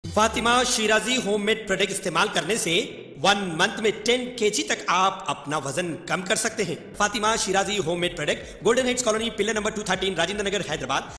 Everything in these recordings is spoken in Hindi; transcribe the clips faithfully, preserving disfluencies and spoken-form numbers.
फातिमा शिराजी होममेड प्रोडक्ट इस्तेमाल करने से वन मंथ में टेन केजी तक आप अपना वजन कम कर सकते हैं। Fatima Shirazi homemade product, Golden Heights Colony, pillar number two thirteen, Rajendra Nagar, Hyderabad.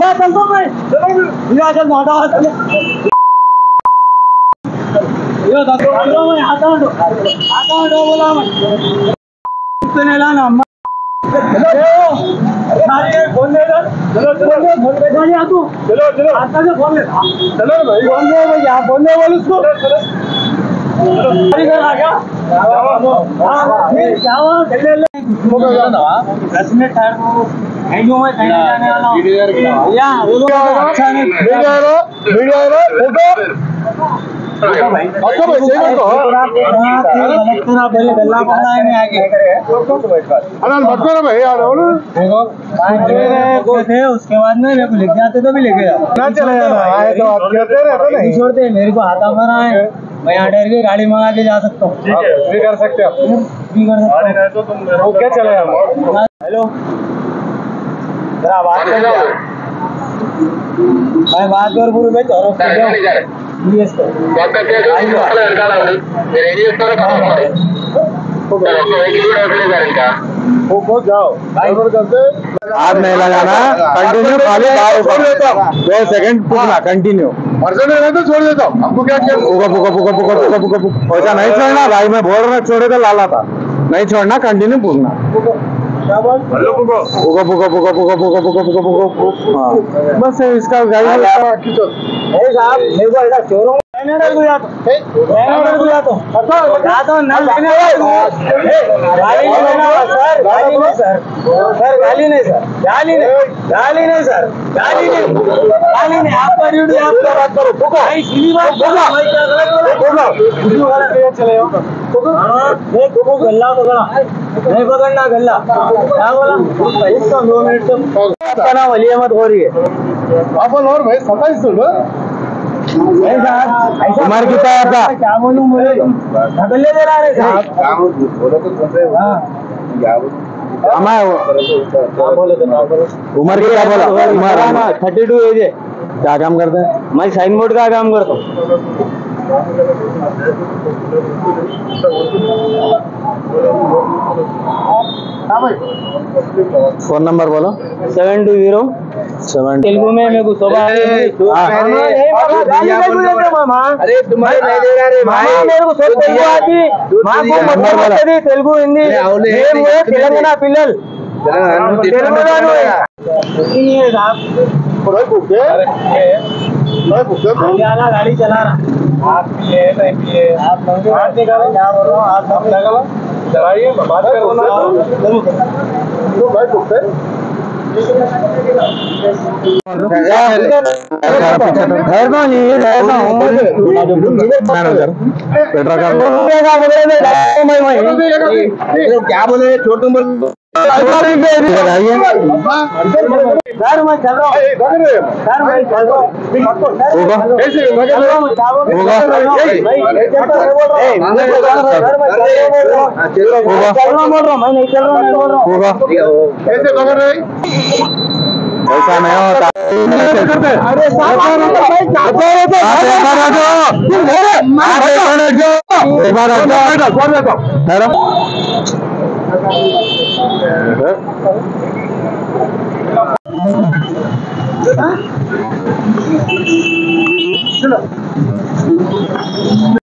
चलो चलो चलो चलो आता से फोन ले चलो भाई फोन ले भैया फोन ले बोल उसको चलो चलो आ गया फिर क्या हुआ ले ले मुझे जाना दस मिनट ठहर कहीं मैं कहीं जाने वाला हूं या वो लोग अच्छा नहीं वीडियो आ रहा वीडियो आ रहा फोटो भाई अच्छा भाई सही बात है तेरा पहले गल्ला पड़ा है नहीं आगे अरे मत करो भाई यार बोलो देखो भाई थे उसके बाद में मेरे को लिख जाते तो भी लेके जाओ ना चले जाना आए तो आप कहते रहते नहीं छोड़ते मेरे को हाथा मारा है मैं यहाँ डर के गाड़ी मंगा के जा सकता हूँ। ठीक है भी कर सकते आप भी कर सकते हैं तो तुम क्या चले जाओ। हेलो जरा बात कर मैं बात कर पूरे में चलो Yes, sir. हाथ नहीं लगाना, कंटिन्यू खाली दो सेकंड पूछना कंटिन्यू तो छोड़ देता हूँ। हमको क्या किया पुका पुका पुका पुका पुका पुका पुका ऐसा नहीं छोड़ना भाई, मैं बोल रहा छोड़े तो लाला था नहीं छोड़ना, कंटिन्यू पूछना पुका पुका पुका पुका पुका पुका पुका पुका हाँ बस इसका गाड़ी साहब मेरे को ऐसा चोरों मैनेजर को जाता मैनेजर को जाता जाता हूँ ना लेने गाली नहीं लेना सर गाली नहीं सर सर गाली नहीं सर गाली नहीं गाली नहीं सर गाली नहीं गाली नहीं आपका ड्यूटी आपका बात करो ठोको भाई सीधी बात ठोको भाई क्या गलत बोला ठोको वाला क्या चले हो हां ये ठोको गल्ला पकड़ा नहीं पकड़ना गल्ला क्या बोला इसका दो मिनट तो आपका नाम अली अहमद गौरी है अपन और भाई सत्ताईस सौ उम्र कितना है आपका? क्या बोलूं बोले धगल्ले दे रहा है साहब बोलो तो सुन रहे हां उम्र की क्या बोला? उम्र थर्टी टू एज है। क्या काम करते हैं? मैं साइन बोर्ड का काम करता हूँ। फोन नंबर बोलो। Seven two zero seven Telugu में मेरे को अरे तुम्हारे नहीं दे रहा रे भाई मेरे को सब तेलुगु आती माँ को मतलब दी तेलुगु हिंदी ये तेलंगाना पिल्लल तेलंगाना नहीं है साहब गाड़ी चला रहा आप पिए नहीं पिए आप बात निकालो क्या बोल रहा हूँ आप सब लगा चलाइए बात करो भाई पुछते क्या बोले छोटू बोल सर मैं चल रहा हूँ सर मैं चल रहा हूँ मैं नहीं चल रहा मैं बोल रहा हूँ कैसे पकड़ रहे ऐसा नहीं होता। अरे चलो